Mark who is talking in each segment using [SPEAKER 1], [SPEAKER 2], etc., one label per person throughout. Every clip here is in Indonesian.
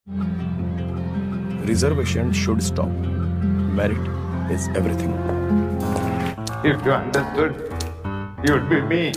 [SPEAKER 1] Reservation should stop. Merit is everything.
[SPEAKER 2] If you understood, you'd be me.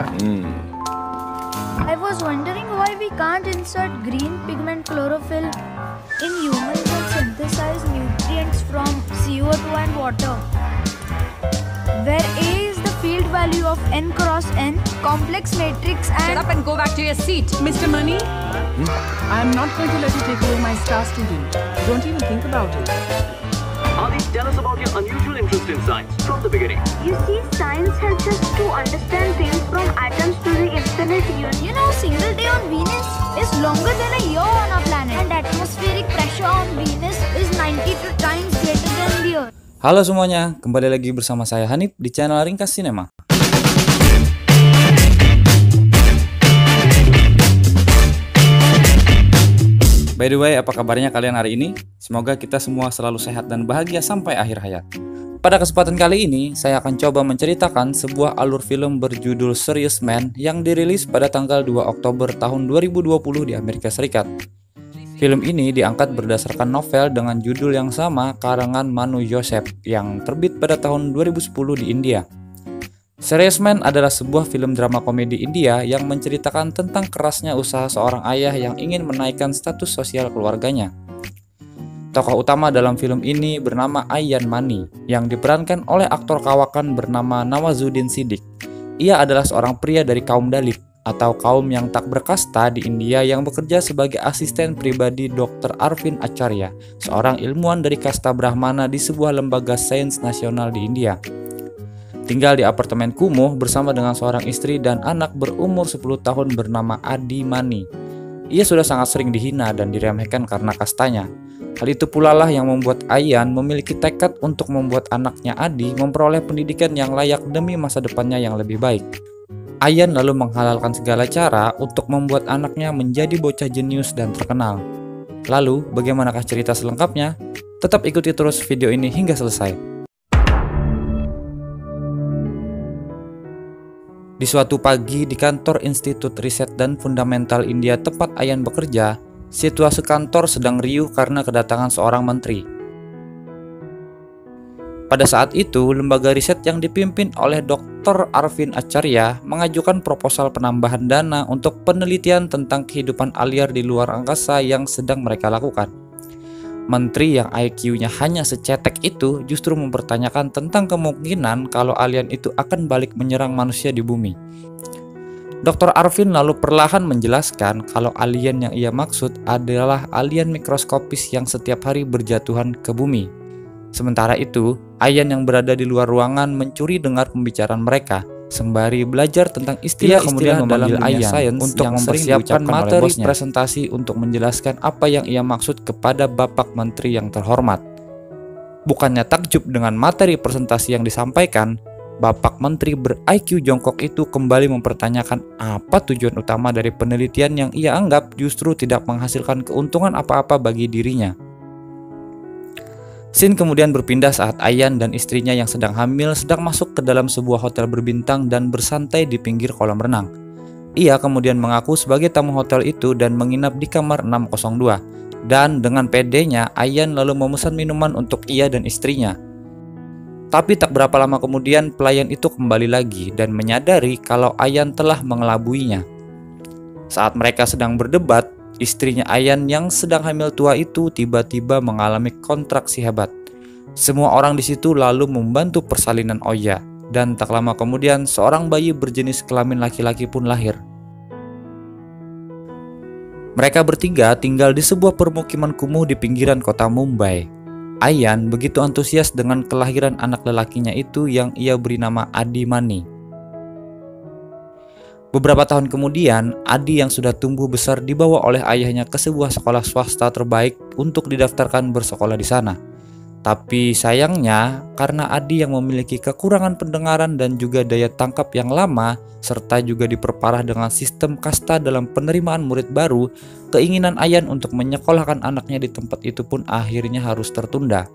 [SPEAKER 3] I was wondering why we can't insert green pigment chlorophyll in humans and synthesize nutrients from CO2 and water. Where A is the field value of n cross n, complex matrix and...
[SPEAKER 4] Shut up and go back to your seat.
[SPEAKER 5] Mr. Money, I'm not going to let you take away my star student. Don't even think about it.
[SPEAKER 6] Adi, tell us about your unusual interest in science from the beginning.
[SPEAKER 3] You see, science helps us to understand things from atoms to the infinite universe. You know, a single day on Venus is longer than a year on our planet. And atmospheric pressure on Venus is 92 times greater than the Earth.
[SPEAKER 7] Halo semuanya, kembali lagi bersama saya Hanif di channel Ringkas Cinema. By the way, apa kabarnya kalian hari ini? Semoga kita semua selalu sehat dan bahagia sampai akhir hayat. Pada kesempatan kali ini, saya akan coba menceritakan sebuah alur film berjudul Serious Man yang dirilis pada tanggal 2 Oktober tahun 2020 di Amerika Serikat. Film ini diangkat berdasarkan novel dengan judul yang sama karangan Manu Joseph yang terbit pada tahun 2010 di India. Serious Man adalah sebuah film drama komedi India yang menceritakan tentang kerasnya usaha seorang ayah yang ingin menaikkan status sosial keluarganya. Tokoh utama dalam film ini bernama Ayan Mani yang diperankan oleh aktor kawakan bernama Nawazuddin Siddiq. Ia adalah seorang pria dari kaum Dalit atau kaum yang tak berkasta di India yang bekerja sebagai asisten pribadi Dr. Arvind Acharya, seorang ilmuwan dari kasta Brahmana di sebuah lembaga sains nasional di India. Tinggal di apartemen kumuh bersama dengan seorang istri dan anak berumur 10 tahun bernama Adi Mani. Ia sudah sangat sering dihina dan diremehkan karena kastanya. Hal itu pula lah yang membuat Ayan memiliki tekad untuk membuat anaknya Adi memperoleh pendidikan yang layak demi masa depannya yang lebih baik. Ayan lalu menghalalkan segala cara untuk membuat anaknya menjadi bocah jenius dan terkenal. Lalu, bagaimanakah cerita selengkapnya? Tetap ikuti terus video ini hingga selesai. Di suatu pagi di kantor Institut Riset dan Fundamental India tempat Ayan bekerja, situasi kantor sedang riuh karena kedatangan seorang menteri. Pada saat itu, lembaga riset yang dipimpin oleh Dr. Arvind Acharya mengajukan proposal penambahan dana untuk penelitian tentang kehidupan alien di luar angkasa yang sedang mereka lakukan. Menteri yang IQ-nya hanya secetek itu justru mempertanyakan tentang kemungkinan kalau alien itu akan balik menyerang manusia di bumi. Dr. Arvind lalu perlahan menjelaskan kalau alien yang ia maksud adalah alien mikroskopis yang setiap hari berjatuhan ke bumi. Sementara itu, Ayan yang berada di luar ruangan mencuri dengar pembicaraan mereka, sembari belajar tentang istilah kemudian memanggil Ayan untuk mempersiapkan materi presentasi untuk menjelaskan apa yang ia maksud kepada Bapak Menteri yang terhormat. Bukannya takjub dengan materi presentasi yang disampaikan, Bapak Menteri ber-IQ jongkok itu kembali mempertanyakan apa tujuan utama dari penelitian yang ia anggap justru tidak menghasilkan keuntungan apa-apa bagi dirinya. Scene kemudian berpindah saat Ayan dan istrinya yang sedang hamil sedang masuk ke dalam sebuah hotel berbintang dan bersantai di pinggir kolam renang. Ia kemudian mengaku sebagai tamu hotel itu dan menginap di kamar 602. Dan dengan pedenya, Ayan lalu memesan minuman untuk ia dan istrinya. Tapi tak berapa lama kemudian pelayan itu kembali lagi dan menyadari kalau Ayan telah mengelabuinya. Saat mereka sedang berdebat, istrinya Ayan yang sedang hamil tua itu tiba-tiba mengalami kontraksi hebat. Semua orang di situ lalu membantu persalinan Oya, dan tak lama kemudian seorang bayi berjenis kelamin laki-laki pun lahir. Mereka bertiga tinggal di sebuah permukiman kumuh di pinggiran kota Mumbai. Ayan begitu antusias dengan kelahiran anak lelakinya itu yang ia beri nama Adi Mani. Beberapa tahun kemudian, Adi yang sudah tumbuh besar dibawa oleh ayahnya ke sebuah sekolah swasta terbaik untuk didaftarkan bersekolah di sana. Tapi sayangnya, karena Adi yang memiliki kekurangan pendengaran dan juga daya tangkap yang lama, serta juga diperparah dengan sistem kasta dalam penerimaan murid baru, keinginan Ayan untuk menyekolahkan anaknya di tempat itu pun akhirnya harus tertunda.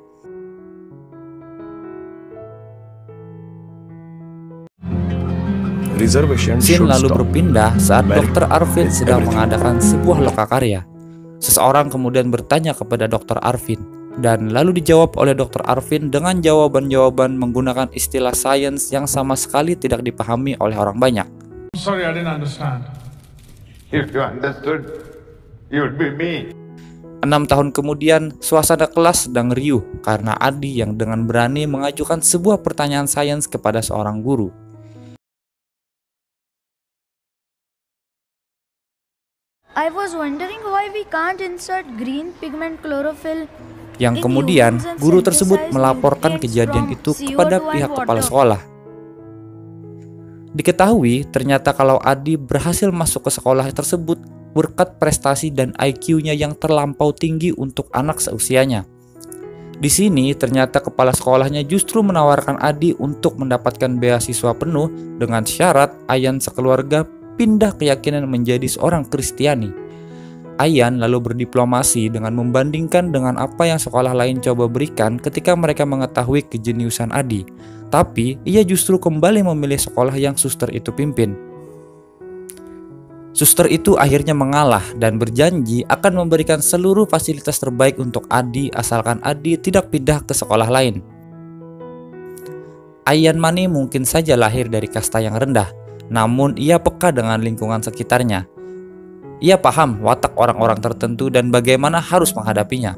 [SPEAKER 7] Scene lalu berpindah saat Dr. Arvind sedang mengadakan sebuah lokakarya. Seseorang kemudian bertanya kepada Dr. Arvin, dan lalu dijawab oleh Dr. Arvin dengan jawaban-jawaban menggunakan istilah sains yang sama sekali tidak dipahami oleh orang banyak.
[SPEAKER 2] Sorry, I didn't understand. If you understood, you would be me.
[SPEAKER 7] 6 tahun kemudian, suasana kelas sedang riuh karena Adi yang dengan berani mengajukan sebuah pertanyaan sains kepada seorang guru.
[SPEAKER 3] I was wondering why we can't insert green pigment chlorophyll.
[SPEAKER 7] Yang kemudian, guru tersebut melaporkan kejadian itu kepada pihak kepala sekolah. Diketahui ternyata kalau Adi berhasil masuk ke sekolah tersebut berkat prestasi dan IQ-nya yang terlampau tinggi untuk anak seusianya. Di sini ternyata kepala sekolahnya justru menawarkan Adi untuk mendapatkan beasiswa penuh dengan syarat Ayan sekeluarga pindah keyakinan menjadi seorang Kristiani. Ayan lalu berdiplomasi dengan membandingkan dengan apa yang sekolah lain coba berikan ketika mereka mengetahui kejeniusan Adi. Tapi ia justru kembali memilih sekolah yang suster itu pimpin. Suster itu akhirnya mengalah dan berjanji akan memberikan seluruh fasilitas terbaik untuk Adi asalkan Adi tidak pindah ke sekolah lain. Ayan Mani mungkin saja lahir dari kasta yang rendah, namun ia peka dengan lingkungan sekitarnya. Ia paham watak orang-orang tertentu dan bagaimana harus menghadapinya.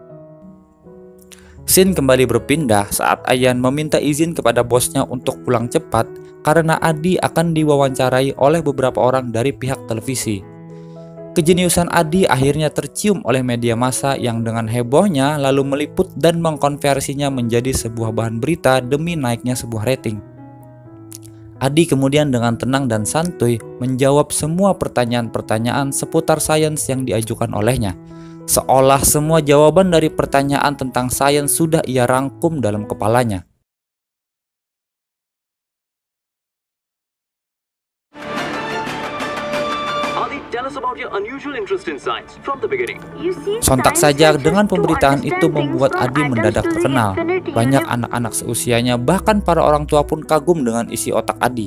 [SPEAKER 7] Scene kembali berpindah saat Ayan meminta izin kepada bosnya untuk pulang cepat karena Adi akan diwawancarai oleh beberapa orang dari pihak televisi. Kejeniusan Adi akhirnya tercium oleh media massa yang dengan hebohnya lalu meliput dan mengkonversinya menjadi sebuah bahan berita demi naiknya sebuah rating. Adi kemudian dengan tenang dan santuy menjawab semua pertanyaan-pertanyaan seputar sains yang diajukan olehnya. Seolah semua jawaban dari pertanyaan tentang sains sudah ia rangkum dalam kepalanya. Sontak saja dengan pemberitaan itu membuat Adi mendadak terkenal. Banyak anak-anak seusianya bahkan para orang tua pun kagum dengan isi otak Adi.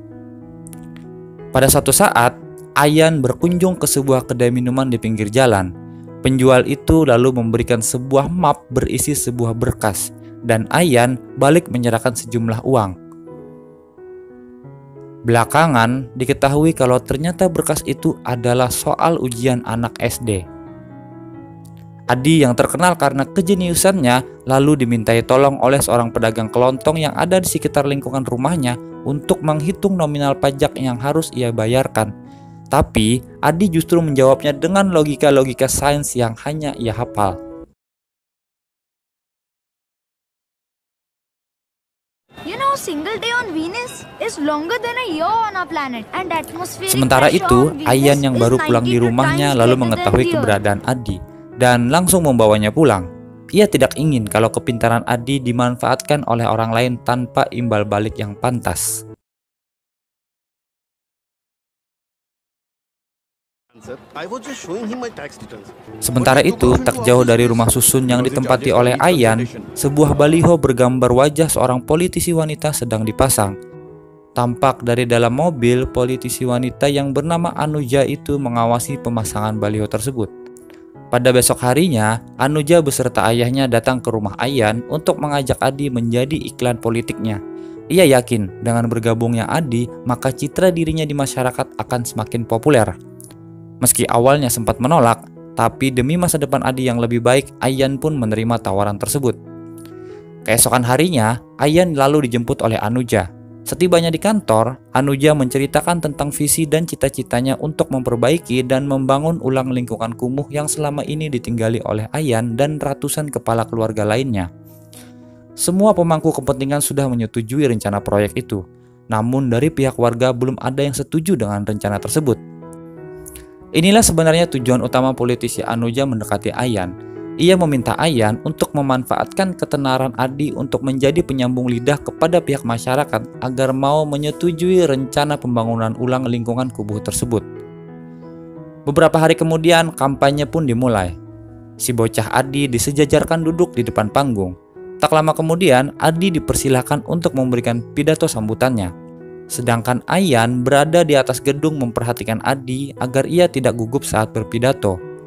[SPEAKER 7] Pada suatu saat, Ayan berkunjung ke sebuah kedai minuman di pinggir jalan. Penjual itu lalu memberikan sebuah map berisi sebuah berkas, dan Ayan balik menyerahkan sejumlah uang. Belakangan diketahui kalau ternyata berkas itu adalah soal ujian anak SD. Adi yang terkenal karena kejeniusannya lalu dimintai tolong oleh seorang pedagang kelontong yang ada di sekitar lingkungan rumahnya untuk menghitung nominal pajak yang harus ia bayarkan. Tapi Adi justru menjawabnya dengan logika-logika sains yang hanya ia hafal.
[SPEAKER 3] Single day on Venus is longer than a year on our planet, and atmospheric
[SPEAKER 7] Sementara
[SPEAKER 3] pressure
[SPEAKER 7] itu,
[SPEAKER 3] on Venus
[SPEAKER 7] Ayan yang baru
[SPEAKER 3] is
[SPEAKER 7] pulang di
[SPEAKER 3] 92
[SPEAKER 7] rumahnya
[SPEAKER 3] times
[SPEAKER 7] lalu
[SPEAKER 3] greater
[SPEAKER 7] mengetahui
[SPEAKER 3] than here.
[SPEAKER 7] keberadaan Adi dan langsung membawanya pulang. Ia tidak ingin kalau kepintaran Adi dimanfaatkan oleh orang lain tanpa imbal balik yang pantas. Sementara itu, tak jauh dari rumah susun yang ditempati oleh Ayan, sebuah baliho bergambar wajah seorang politisi wanita sedang dipasang. Tampak dari dalam mobil, politisi wanita yang bernama Anuja itu mengawasi pemasangan baliho tersebut. Pada besok harinya, Anuja beserta ayahnya datang ke rumah Ayan untuk mengajak Adi menjadi iklan politiknya. Ia yakin dengan bergabungnya Adi, maka citra dirinya di masyarakat akan semakin populer. Meski awalnya sempat menolak, tapi demi masa depan Adi yang lebih baik, Ayan pun menerima tawaran tersebut. Keesokan harinya, Ayan lalu dijemput oleh Anuja. Setibanya di kantor, Anuja menceritakan tentang visi dan cita-citanya untuk memperbaiki dan membangun ulang lingkungan kumuh yang selama ini ditinggali oleh Ayan dan ratusan kepala keluarga lainnya. Semua pemangku kepentingan sudah menyetujui rencana proyek itu, namun dari pihak warga belum ada yang setuju dengan rencana tersebut. Inilah sebenarnya tujuan utama politisi Anuja mendekati Ayan. Ia meminta Ayan untuk memanfaatkan ketenaran Adi untuk menjadi penyambung lidah kepada pihak masyarakat agar mau menyetujui rencana pembangunan ulang lingkungan kumuh tersebut. Beberapa hari kemudian, kampanye pun dimulai. Si bocah Adi disejajarkan duduk di depan panggung. Tak lama kemudian, Adi dipersilahkan untuk memberikan pidato sambutannya. Sedangkan Ayan berada di atas gedung memperhatikan Adi agar ia tidak gugup saat berpidato.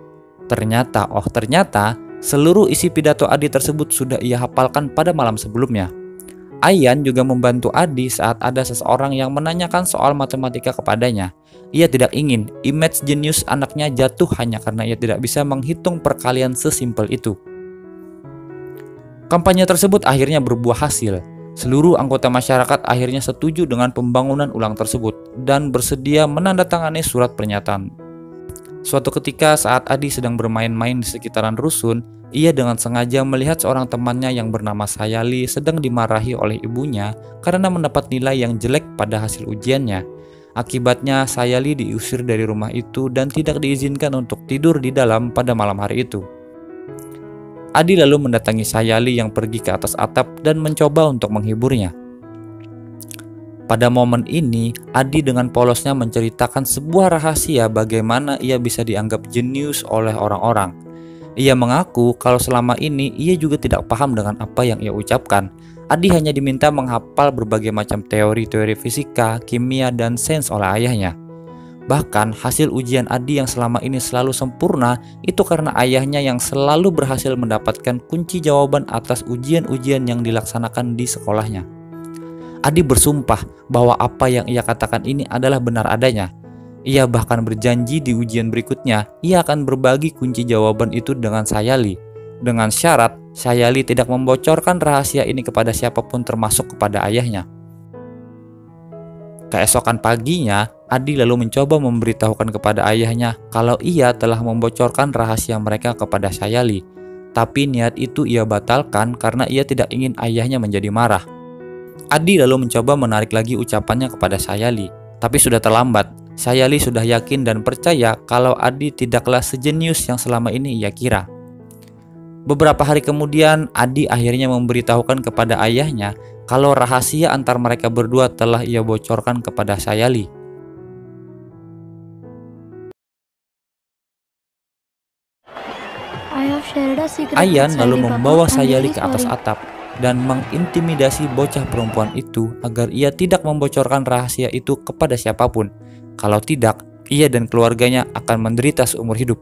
[SPEAKER 7] Ternyata, seluruh isi pidato Adi tersebut sudah ia hafalkan pada malam sebelumnya. Ayan juga membantu Adi saat ada seseorang yang menanyakan soal matematika kepadanya. Ia tidak ingin image jenius anaknya jatuh hanya karena ia tidak bisa menghitung perkalian sesimpel itu. Kampanye tersebut akhirnya berbuah hasil. Seluruh anggota masyarakat akhirnya setuju dengan pembangunan ulang tersebut dan bersedia menandatangani surat pernyataan. Suatu ketika saat Adi sedang bermain-main di sekitaran rusun, ia dengan sengaja melihat seorang temannya yang bernama Sayali sedang dimarahi oleh ibunya karena mendapat nilai yang jelek pada hasil ujiannya. Akibatnya Sayali diusir dari rumah itu dan tidak diizinkan untuk tidur di dalam pada malam hari itu. Adi lalu mendatangi Sayali yang pergi ke atas atap dan mencoba untuk menghiburnya. Pada momen ini, Adi dengan polosnya menceritakan sebuah rahasia bagaimana ia bisa dianggap jenius oleh orang-orang. Ia mengaku kalau selama ini ia juga tidak paham dengan apa yang ia ucapkan. Adi hanya diminta menghafal berbagai macam teori-teori fisika, kimia, dan sains oleh ayahnya. Bahkan hasil ujian Adi yang selama ini selalu sempurna itu karena ayahnya yang selalu berhasil mendapatkan kunci jawaban atas ujian-ujian yang dilaksanakan di sekolahnya. Adi bersumpah bahwa apa yang ia katakan ini adalah benar adanya. Ia bahkan berjanji di ujian berikutnya ia akan berbagi kunci jawaban itu dengan Sayali, dengan syarat Sayali tidak membocorkan rahasia ini kepada siapapun termasuk kepada ayahnya. Keesokan paginya, Adi lalu mencoba memberitahukan kepada ayahnya kalau ia telah membocorkan rahasia mereka kepada Sayali. Tapi niat itu ia batalkan karena ia tidak ingin ayahnya menjadi marah. Adi lalu mencoba menarik lagi ucapannya kepada Sayali, tapi sudah terlambat. Sayali sudah yakin dan percaya kalau Adi tidaklah sejenius yang selama ini ia kira. Beberapa hari kemudian, Adi akhirnya memberitahukan kepada ayahnya kalau rahasia antar mereka berdua telah ia bocorkan kepada Sayali. Ayan lalu membawa Sayali ke atas atap dan mengintimidasi bocah perempuan itu agar ia tidak membocorkan rahasia itu kepada siapapun. Kalau tidak, ia dan keluarganya akan menderita seumur hidup.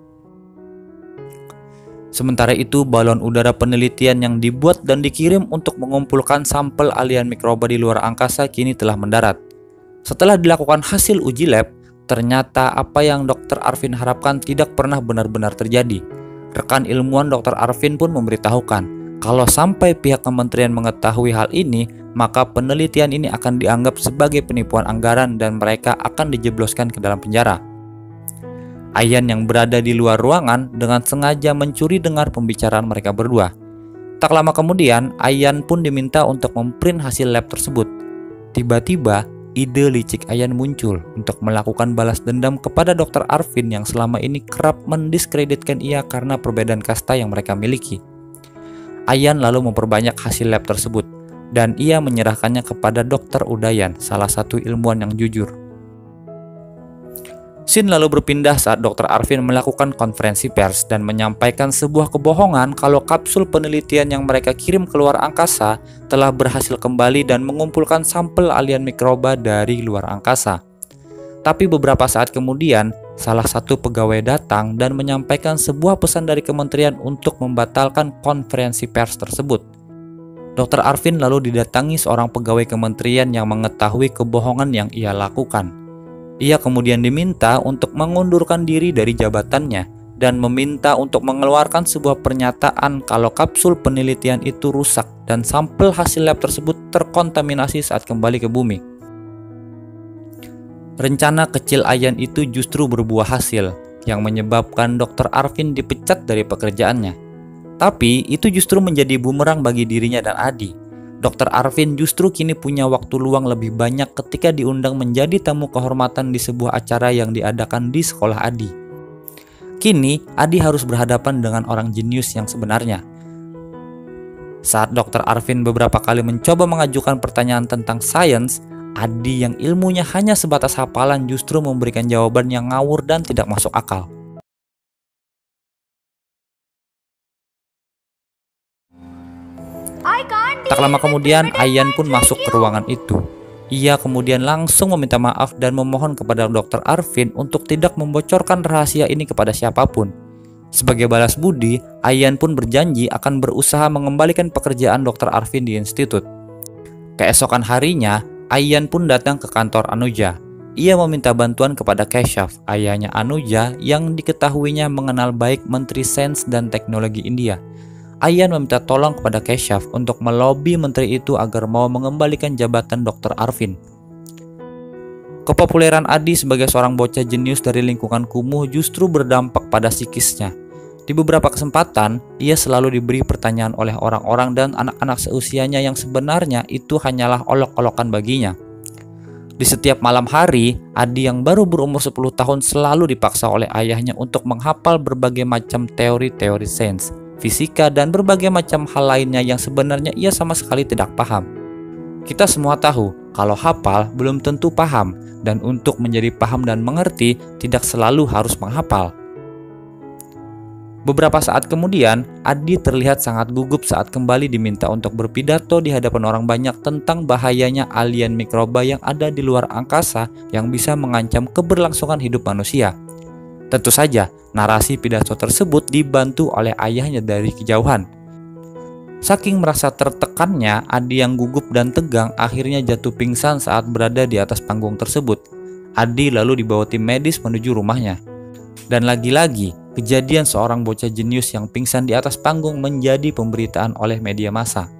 [SPEAKER 7] Sementara itu, balon udara penelitian yang dibuat dan dikirim untuk mengumpulkan sampel alien mikroba di luar angkasa kini telah mendarat. Setelah dilakukan hasil uji lab, ternyata apa yang Dr. Arvin harapkan tidak pernah benar-benar terjadi. Rekan ilmuwan Dr. Arvin pun memberitahukan kalau sampai pihak kementerian mengetahui hal ini, maka penelitian ini akan dianggap sebagai penipuan anggaran dan mereka akan dijebloskan ke dalam penjara. Ayan yang berada di luar ruangan dengan sengaja mencuri dengar pembicaraan mereka berdua. Tak lama kemudian, Ayan pun diminta untuk memprint hasil lab tersebut. Tiba-tiba, ide licik Ayan muncul untuk melakukan balas dendam kepada Dr. Arvin yang selama ini kerap mendiskreditkan ia karena perbedaan kasta yang mereka miliki. Ayan lalu memperbanyak hasil lab tersebut dan ia menyerahkannya kepada Dr. Udayan, salah satu ilmuwan yang jujur. Scene lalu berpindah saat Dr. Arvin melakukan konferensi pers dan menyampaikan sebuah kebohongan kalau kapsul penelitian yang mereka kirim keluar angkasa telah berhasil kembali dan mengumpulkan sampel alien mikroba dari luar angkasa. Tapi beberapa saat kemudian, salah satu pegawai datang dan menyampaikan sebuah pesan dari kementerian untuk membatalkan konferensi pers tersebut. Dr. Arvin lalu didatangi seorang pegawai kementerian yang mengetahui kebohongan yang ia lakukan. Ia kemudian diminta untuk mengundurkan diri dari jabatannya dan meminta untuk mengeluarkan sebuah pernyataan kalau kapsul penelitian itu rusak dan sampel hasil lab tersebut terkontaminasi saat kembali ke bumi. Rencana kecil Ayan itu justru berbuah hasil yang menyebabkan Dr. Arvin dipecat dari pekerjaannya. Tapi itu justru menjadi bumerang bagi dirinya dan Adi. Dr. Arvin justru kini punya waktu luang lebih banyak ketika diundang menjadi tamu kehormatan di sebuah acara yang diadakan di sekolah Adi. Kini Adi harus berhadapan dengan orang jenius yang sebenarnya. Saat Dr. Arvin beberapa kali mencoba mengajukan pertanyaan tentang sains, Adi yang ilmunya hanya sebatas hafalan justru memberikan jawaban yang ngawur dan tidak masuk akal. Tak lama kemudian, Ayan pun masuk ke ruangan itu. Ia kemudian langsung meminta maaf dan memohon kepada Dr. Arvin untuk tidak membocorkan rahasia ini kepada siapapun. Sebagai balas budi, Ayan pun berjanji akan berusaha mengembalikan pekerjaan Dr. Arvin di institut. Keesokan harinya, Ayan pun datang ke kantor Anuja. Ia meminta bantuan kepada Keshav, ayahnya Anuja yang diketahuinya mengenal baik Menteri Sains dan Teknologi India. Ayan meminta tolong kepada Keshav untuk melobi menteri itu agar mau mengembalikan jabatan Dr. Arvin. Kepopuleran Adi sebagai seorang bocah jenius dari lingkungan kumuh justru berdampak pada psikisnya. Di beberapa kesempatan, ia selalu diberi pertanyaan oleh orang-orang dan anak-anak seusianya yang sebenarnya itu hanyalah olok-olokan baginya. Di setiap malam hari, Adi yang baru berumur 10 tahun selalu dipaksa oleh ayahnya untuk menghafal berbagai macam teori-teori sains, fisika, dan berbagai macam hal lainnya yang sebenarnya ia sama sekali tidak paham. Kita semua tahu kalau hafal belum tentu paham, dan untuk menjadi paham dan mengerti tidak selalu harus menghafal. Beberapa saat kemudian, Adi terlihat sangat gugup saat kembali diminta untuk berpidato di hadapan orang banyak tentang bahayanya alien mikroba yang ada di luar angkasa yang bisa mengancam keberlangsungan hidup manusia. Tentu saja, narasi pidato tersebut dibantu oleh ayahnya dari kejauhan. Saking merasa tertekannya, Adi yang gugup dan tegang akhirnya jatuh pingsan saat berada di atas panggung tersebut. Adi lalu dibawa tim medis menuju rumahnya. Dan lagi-lagi, kejadian seorang bocah jenius yang pingsan di atas panggung menjadi pemberitaan oleh media massa.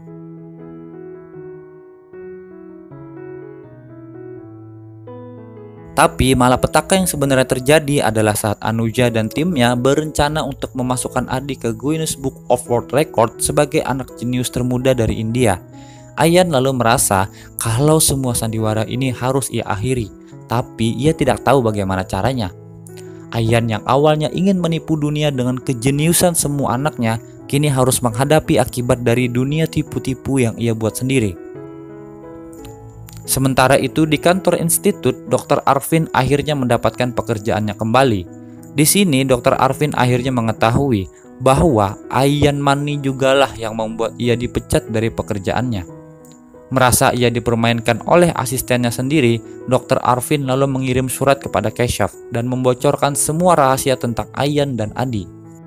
[SPEAKER 7] Tapi malapetaka yang sebenarnya terjadi adalah saat Anuja dan timnya berencana untuk memasukkan Adi ke Guinness Book of World Record sebagai anak jenius termuda dari India. Ayan lalu merasa kalau semua sandiwara ini harus ia akhiri, tapi ia tidak tahu bagaimana caranya. Ayan yang awalnya ingin menipu dunia dengan kejeniusan semua anaknya, kini harus menghadapi akibat dari dunia tipu-tipu yang ia buat sendiri. Sementara itu di kantor institut, Dr. Arvin akhirnya mendapatkan pekerjaannya kembali. Di sini Dr. Arvin akhirnya mengetahui bahwa Ayan Mani jugalah yang membuat ia dipecat dari pekerjaannya. Merasa ia dipermainkan oleh asistennya sendiri, Dr. Arvin lalu mengirim surat kepada Keshav dan membocorkan semua rahasia tentang Ayan dan Adi.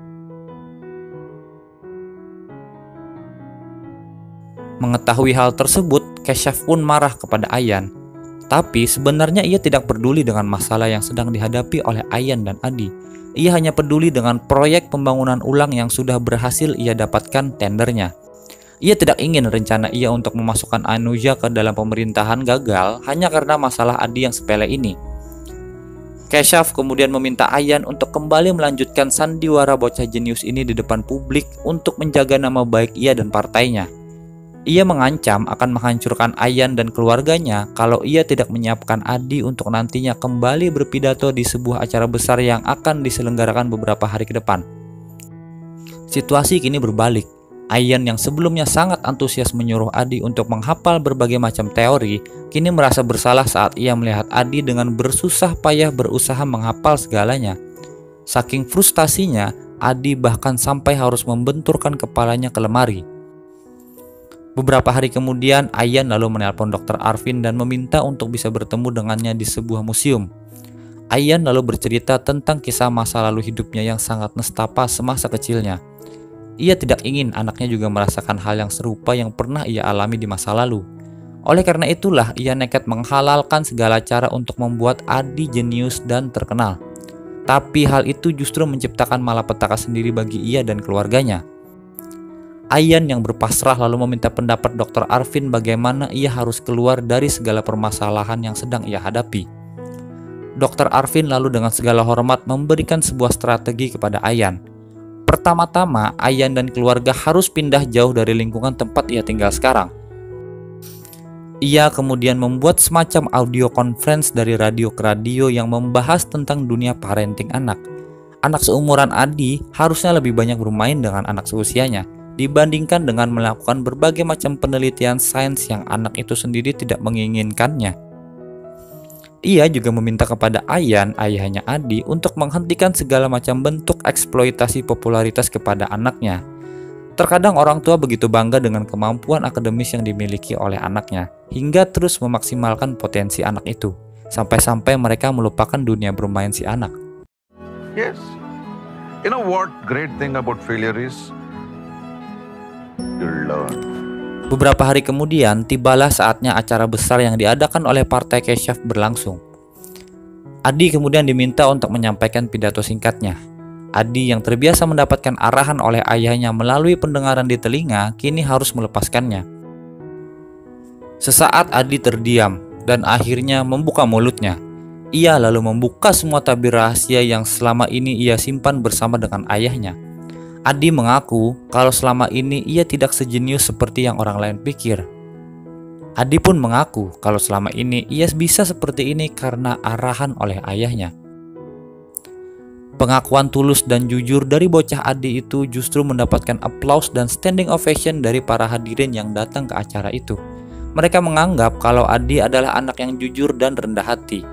[SPEAKER 7] Mengetahui hal tersebut, Keshav pun marah kepada Ayan. Tapi sebenarnya ia tidak peduli dengan masalah yang sedang dihadapi oleh Ayan dan Adi. Ia hanya peduli dengan proyek pembangunan ulang yang sudah berhasil ia dapatkan tendernya. Ia tidak ingin rencana ia untuk memasukkan Anuja ke dalam pemerintahan gagal hanya karena masalah Adi yang sepele ini. Keshav kemudian meminta Ayan untuk kembali melanjutkan sandiwara bocah jenius ini di depan publik untuk menjaga nama baik ia dan partainya. Ia mengancam akan menghancurkan Ayan dan keluarganya kalau ia tidak menyiapkan Adi untuk nantinya kembali berpidato di sebuah acara besar yang akan diselenggarakan beberapa hari ke depan. Situasi kini berbalik. Ayan yang sebelumnya sangat antusias menyuruh Adi untuk menghafal berbagai macam teori, kini merasa bersalah saat ia melihat Adi dengan bersusah payah berusaha menghafal segalanya. Saking frustasinya, Adi bahkan sampai harus membenturkan kepalanya ke lemari. Beberapa hari kemudian, Ayan lalu menelpon Dr. Arvin dan meminta untuk bisa bertemu dengannya di sebuah museum. Ayan lalu bercerita tentang kisah masa lalu hidupnya yang sangat nestapa semasa kecilnya. Ia tidak ingin anaknya juga merasakan hal yang serupa yang pernah ia alami di masa lalu. Oleh karena itulah ia nekat menghalalkan segala cara untuk membuat Adi jenius dan terkenal. Tapi hal itu justru menciptakan malapetaka sendiri bagi ia dan keluarganya. Ayan yang berpasrah lalu meminta pendapat Dr. Arvin bagaimana ia harus keluar dari segala permasalahan yang sedang ia hadapi. Dr. Arvin lalu dengan segala hormat memberikan sebuah strategi kepada Ayan. Pertama-tama, Ayan dan keluarga harus pindah jauh dari lingkungan tempat ia tinggal sekarang. Ia kemudian membuat semacam audio conference dari radio ke radio yang membahas tentang dunia parenting anak. Anak seumuran Adi harusnya lebih banyak bermain dengan anak seusianya dibandingkan dengan melakukan berbagai macam penelitian sains yang anak itu sendiri tidak menginginkannya. Ia juga meminta kepada Ayan, ayahnya Adi, untuk menghentikan segala macam bentuk eksploitasi popularitas kepada anaknya. Terkadang orang tua begitu bangga dengan kemampuan akademis yang dimiliki oleh anaknya, hingga terus memaksimalkan potensi anak itu, sampai-sampai mereka melupakan dunia bermain si anak.
[SPEAKER 2] Yes. You know what great thing about failure is? You learn.
[SPEAKER 7] Beberapa hari kemudian, tibalah saatnya acara besar yang diadakan oleh Partai Keshav berlangsung. Adi kemudian diminta untuk menyampaikan pidato singkatnya. Adi yang terbiasa mendapatkan arahan oleh ayahnya melalui pendengaran di telinga, kini harus melepaskannya. Sesaat Adi terdiam dan akhirnya membuka mulutnya. Ia lalu membuka semua tabir rahasia yang selama ini ia simpan bersama dengan ayahnya. Adi mengaku kalau selama ini ia tidak sejenius seperti yang orang lain pikir. Adi pun mengaku kalau selama ini ia bisa seperti ini karena arahan oleh ayahnya. Pengakuan tulus dan jujur dari bocah Adi itu justru mendapatkan aplaus dan standing ovation dari para hadirin yang datang ke acara itu. Mereka menganggap kalau Adi adalah anak yang jujur dan rendah hati.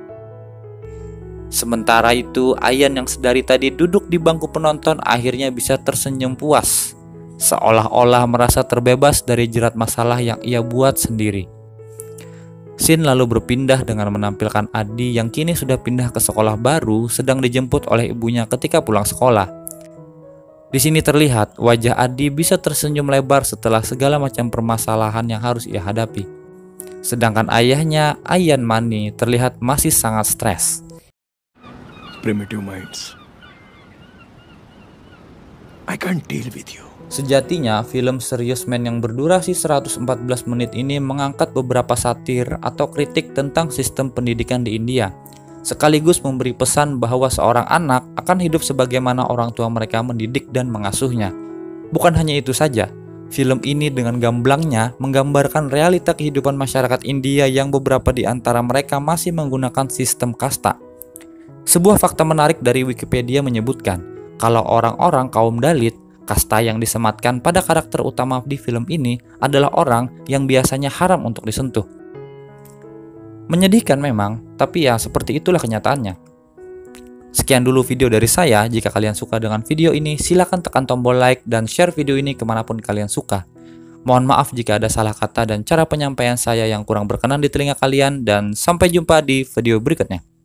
[SPEAKER 7] Sementara itu, Ayan yang sedari tadi duduk di bangku penonton akhirnya bisa tersenyum puas, seolah-olah merasa terbebas dari jerat masalah yang ia buat sendiri. Scene lalu berpindah dengan menampilkan Adi yang kini sudah pindah ke sekolah baru sedang dijemput oleh ibunya ketika pulang sekolah. Di sini terlihat wajah Adi bisa tersenyum lebar setelah segala macam permasalahan yang harus ia hadapi. Sedangkan ayahnya, Ayan Mani, terlihat masih sangat stres.
[SPEAKER 1] Primitive minds. I can't deal with you.
[SPEAKER 7] Sejatinya, film Serious Man yang berdurasi 114 menit ini mengangkat beberapa satir atau kritik tentang sistem pendidikan di India, sekaligus memberi pesan bahwa seorang anak akan hidup sebagaimana orang tua mereka mendidik dan mengasuhnya. Bukan hanya itu saja, film ini dengan gamblangnya menggambarkan realita kehidupan masyarakat India yang beberapa di antara mereka masih menggunakan sistem kasta. Sebuah fakta menarik dari Wikipedia menyebutkan kalau orang-orang kaum Dalit, kasta yang disematkan pada karakter utama di film ini, adalah orang yang biasanya haram untuk disentuh. Menyedihkan memang, tapi ya seperti itulah kenyataannya. Sekian dulu video dari saya. Jika kalian suka dengan video ini, silakan tekan tombol like dan share video ini kemanapun kalian suka. Mohon maaf jika ada salah kata dan cara penyampaian saya yang kurang berkenan di telinga kalian, dan sampai jumpa di video berikutnya.